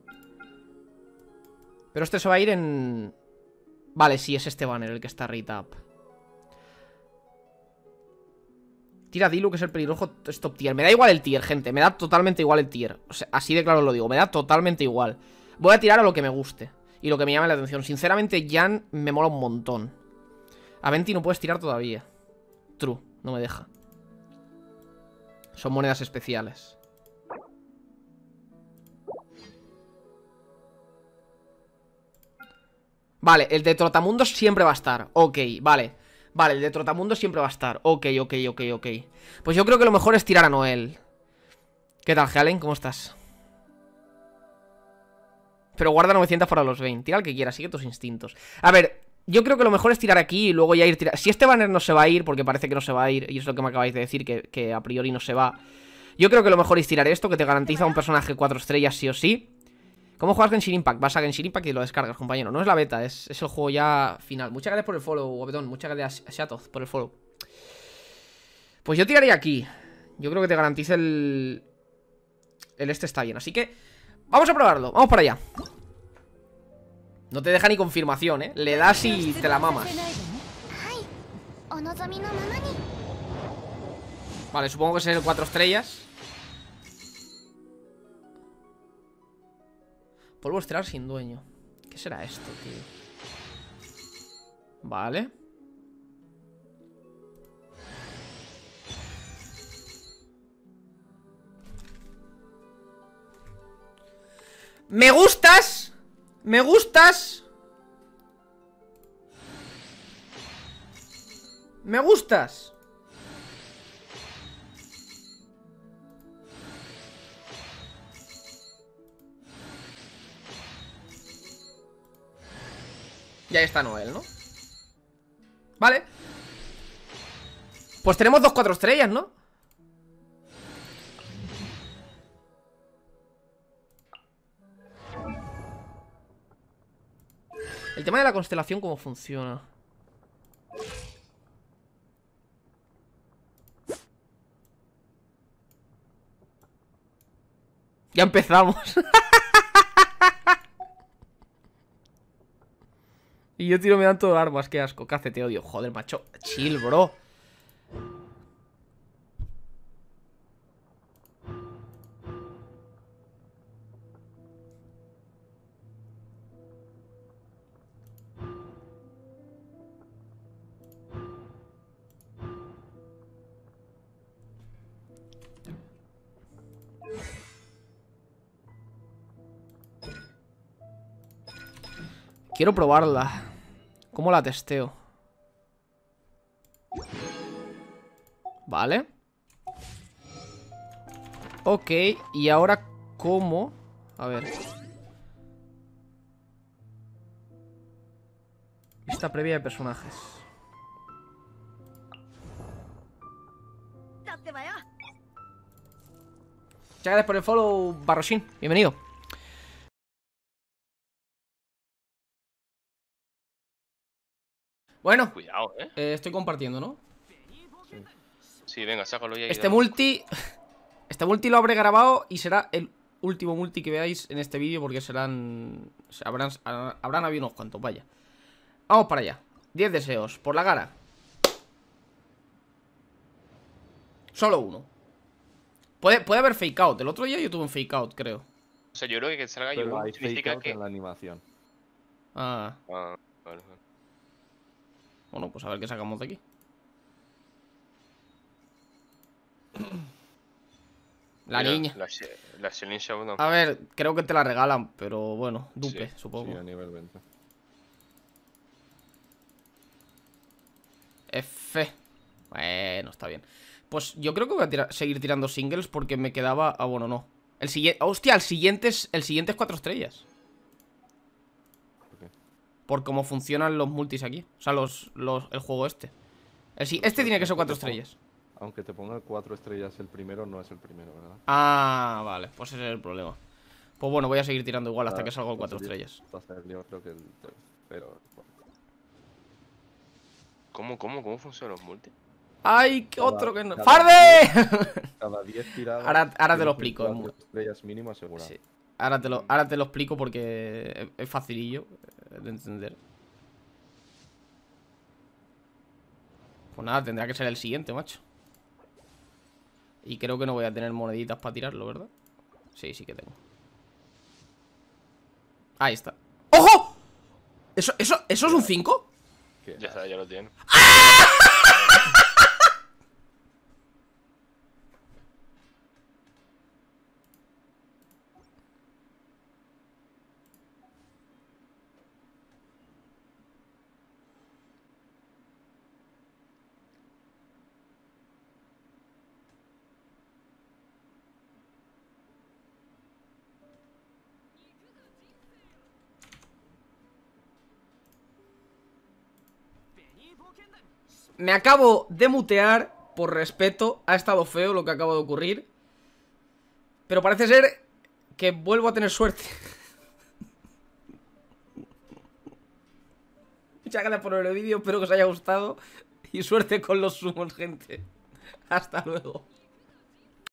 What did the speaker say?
Pero este se va a ir en... Vale, sí, es este banner el que está rate up. Tira Dilu, que es el pelirrojo, es top tier. Me da igual el tier, gente, me da totalmente igual el tier. O sea, así de claro lo digo, me da totalmente igual. Voy a tirar a lo que me guste y lo que me llame la atención. Sinceramente, Jan me mola un montón. A Venti no puedes tirar todavía. True, no me deja. Son monedas especiales. Vale, el de Trotamundos siempre va a estar. Ok, vale. Vale, el de Trotamundos siempre va a estar. Ok. Pues yo creo que lo mejor es tirar a Noel. ¿Qué tal, Helen? ¿Cómo estás? Pero guarda 900 para los 20. Tira al que quieras, sigue tus instintos. A ver, yo creo que lo mejor es tirar aquí y luego ya ir tirando. Si este banner no se va a ir, porque parece que no se va a ir, y es lo que me acabáis de decir, que a priori no se va. Yo creo que lo mejor es tirar esto, que te garantiza un personaje 4 estrellas sí o sí. ¿Cómo juegas Genshin Impact? Vas a Genshin Impact y lo descargas, compañero. No es la beta, es el juego ya final. Muchas gracias por el follow, Guapetón. Muchas gracias a Shatoz por el follow. Pues yo tiraría aquí. Yo creo que te garantice el este está bien. Así que vamos a probarlo, vamos para allá. No te deja ni confirmación, ¿eh? Le das y te la mamas. Vale, supongo que es el 4 estrellas. Polvo estelar sin dueño. ¿Qué será esto, tío? Vale. ¡Me gustas! ¡Me gustas! ¡Me gustas! Ya está Noel, ¿no? Vale. Pues tenemos 2 4 estrellas, ¿no? El tema de la constelación, ¿cómo funciona? Ya empezamos. Y yo tiro me dan todo armas, qué asco. Cace, te odio. Joder, macho. Chill, bro. Quiero probarla. ¿Cómo la testeo? Vale. Ok, y ahora ¿cómo? A ver. Lista previa de personajes. Muchas gracias por el follow, Barroshin. Bienvenido. Bueno, cuidado, estoy compartiendo, ¿no? Sí, venga, sácalo ya. Este multi lo habré grabado y será el último multi que veáis en este vídeo, porque serán... Habrán habido unos cuantos, vaya. Vamos para allá. 10 deseos, por la cara. Solo uno. Puede haber fake out. El otro día yo tuve un fake out, creo. O sea, yo creo que salga yo hay significa fake out que... en la animación. Vale. Bueno, pues a ver qué sacamos de aquí. La Mira, niña. La Selene Shadow. A ver, creo que te la regalan, pero bueno, dupe, Sí, supongo. Sí, a nivel 20. F. Bueno, está bien. Pues yo creo que voy a seguir tirando singles porque me quedaba... Ah, bueno, no. El siguiente... Hostia, el siguiente es 4 estrellas. ¿Por qué? Por cómo funcionan los multis aquí. O sea, el juego este. Este tiene que ser 4 estrellas. Aunque te ponga 4 estrellas el primero, no es el primero, ¿verdad? Ah, vale. Pues ese es el problema. Pues bueno, voy a seguir tirando igual hasta que salga el 4 estrellas. Yo creo que el tercero. ¿Cómo funcionan los multi? ¡Ay, qué otro que no! cada ¡Farde! Cada 10 tiradas. Ahora te lo tienes explico. 4 estrellas mínimo asegurado. Sí. Ahora te lo explico porque es facilillo de entender. Pues nada, tendrá que ser el siguiente, macho. Y creo que no voy a tener moneditas para tirarlo, ¿verdad? Sí, sí que tengo. Ahí está. ¡Ojo! ¿Eso es un 5? Ya está, ya lo tiene. Me acabo de mutear por respeto. Ha estado feo lo que acaba de ocurrir. Pero parece ser que vuelvo a tener suerte. Muchas gracias por ver el vídeo. Espero que os haya gustado. Y suerte con los sumos, gente. Hasta luego.